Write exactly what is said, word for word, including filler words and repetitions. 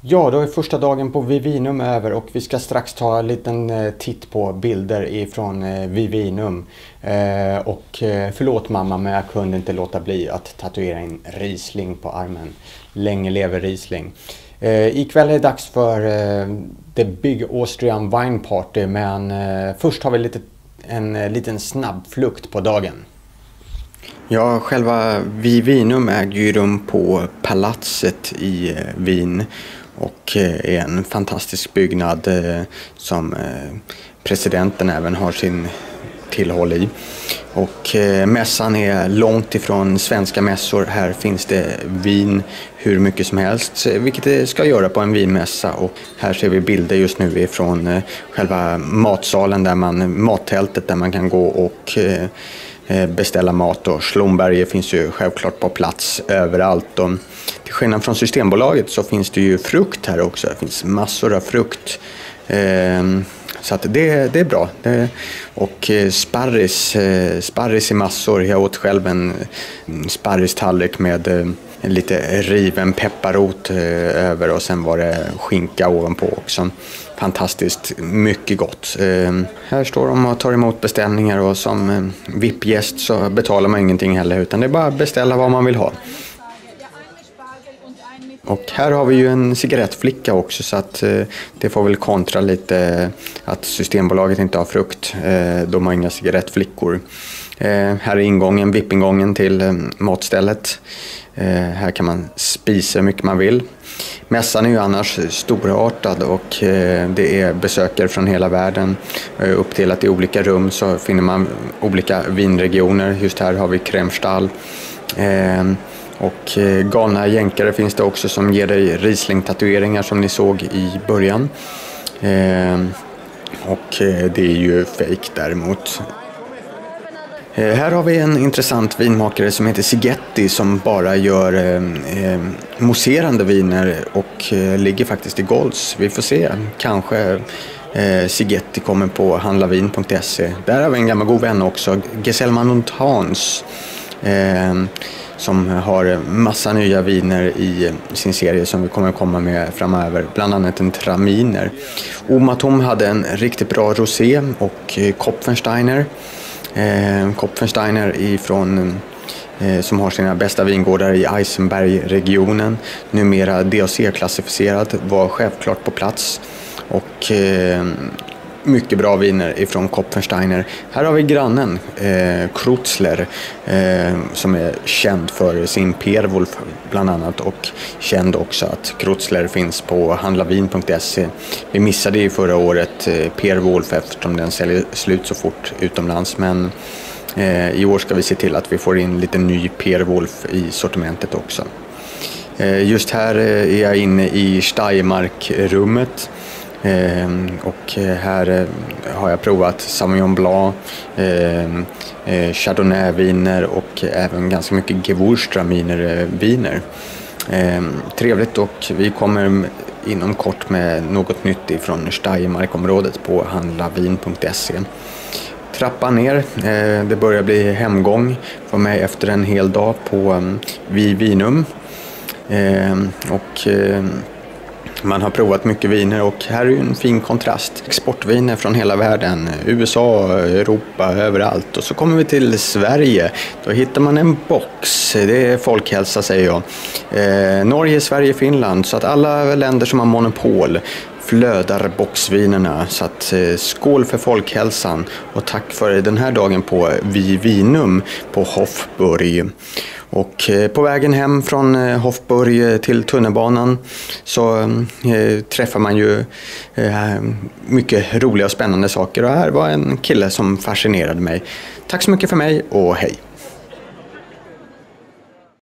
Ja, då är första dagen på Vivinum över och vi ska strax ta en liten titt på bilder ifrån Vivinum. Eh, och förlåt mamma, men jag kunde inte låta bli att tatuera in Riesling på armen. Länge lever Riesling. Eh, ikväll är det dags för eh, The Big Austrian Wine Party, men eh, först har vi lite, en eh, liten snabb flukt på dagen. Ja, själva Vivinum äger ju rum på Palatset i eh, Wien. Och är en fantastisk byggnad eh, som eh, presidenten även har sin tillhåll i. Och eh, mässan är långt ifrån svenska mässor. Här finns det vin hur mycket som helst, vilket det ska göra på en vinmässa. Och här ser vi bilder just nu ifrån eh, själva matsalen, där man, mattältet där man kan gå och eh, beställa mat. Och Schlumberger finns ju självklart på plats överallt. Och till skillnad från Systembolaget så finns det ju frukt här också. Det finns massor av frukt. Eh, så att det, det är bra. Det, och sparris, eh, sparris i massor. Jag åt själv en sparristallrik med eh, lite riven pepparrot eh, över. Och sen var det skinka ovanpå också. Fantastiskt mycket gott. Eh, här står de och tar emot beställningar, och som eh, V I P-gäst så betalar man ingenting heller, utan det är bara att beställa vad man vill ha. Och här har vi ju en cigarettflicka också, så att eh, det får väl kontra lite att Systembolaget inte har frukt. Eh, de har inga cigarettflickor. Eh, här är ingången, V I P-ingången till eh, matstället. Eh, här kan man spisa hur mycket man vill. Mässan är ju annars storartad och eh, det är besökare från hela världen. Eh, uppdelat i olika rum så finner man olika vinregioner. Just här har vi Kremstall. Eh, och eh, galna jänkare finns det också som ger dig Riesling-tatueringar som ni såg i början. Eh, och eh, det är ju fake däremot. Eh, här har vi en intressant vinmakare som heter Sigeti, som bara gör eh, eh, mousserande viner och eh, ligger faktiskt i Golds. Vi får se, kanske eh, Sigeti kommer på handlavin punkt se. Där har vi en gammal god vän också, Geselman und Hans, eh, som har massa nya viner i sin serie som vi kommer att komma med framöver. Bland annat en Traminer. Omatom hade en riktigt bra rosé och Kopfensteiner. Eh, Kopfensteiner ifrån, eh, som har sina bästa vingårdar i Eisenberg-regionen. Numera D A C-klassificerad, var självklart på plats. Och eh, mycket bra viner ifrån Kopfensteiner. Här har vi grannen eh, Krutzler, eh, som är känd för sin Perwolf bland annat, och känd också att Krutzler finns på handlavin punkt se. Vi missade ju förra året eh, Perwolf eftersom den säljer slut så fort utomlands, men eh, i år ska vi se till att vi får in lite ny Perwolf i sortimentet också. Eh, just här eh, är jag inne i Steiermark-rummet. Eh, och här eh, har jag provat Sauvignon Blanc, eh, eh, Chardonnay-viner och även ganska mycket Gewürztraminer-viner. Eh, trevligt, och vi kommer inom kort med något nytt ifrån Steiermark-området på handlavin punkt se. Trappan ner, eh, det börjar bli hemgång för mig efter en hel dag på eh, Vivinum. Eh, och eh, Man har provat mycket viner, och här är ju en fin kontrast. Exportviner från hela världen, U S A, Europa, överallt. Och så kommer vi till Sverige. Då hittar man en box. Det är folkhälsa, säger jag. Eh, Norge, Sverige, Finland. Så att alla länder som har monopol flödar boxvinerna. Så att eh, skål för folkhälsan. Och tack för den här dagen på Vivinum på Hofburg. Och på vägen hem från Hofburg till tunnelbanan så eh, träffar man ju eh, mycket roliga och spännande saker. Och här var en kille som fascinerade mig. Tack så mycket för mig och hej!